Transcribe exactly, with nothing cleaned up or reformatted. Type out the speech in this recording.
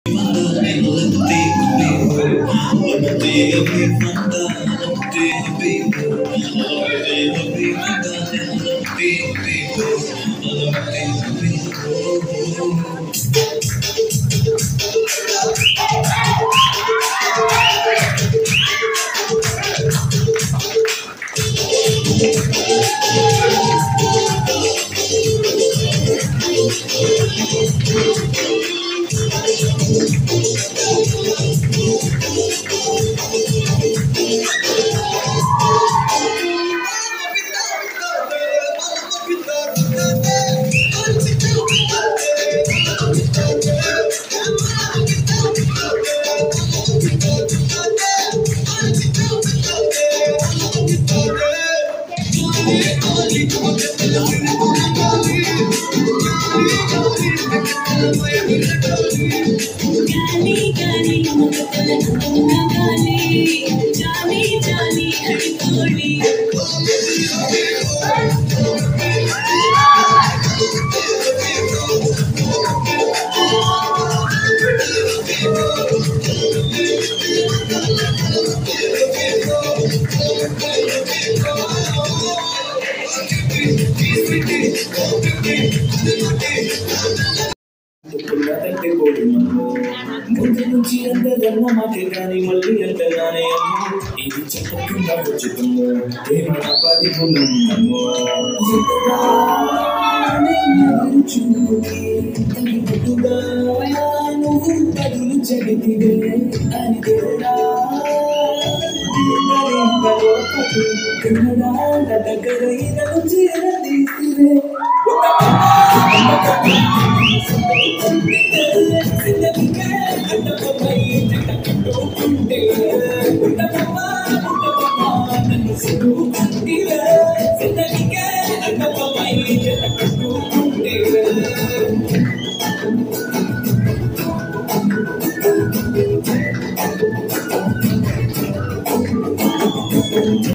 పుల్లదంటే కోడిమన్ను ముందు నుంచి అందరన్న మాటే కానీ మళ్ళీ అంతగానే అమ్ము ఇది చెప్పకుండా వచ్చుతుందో ఏమన్నా పది పుల్లము చూపుగా నువ్వు పదులు చెడితివే అని దగ్గర ఈయనను చేరదీసివే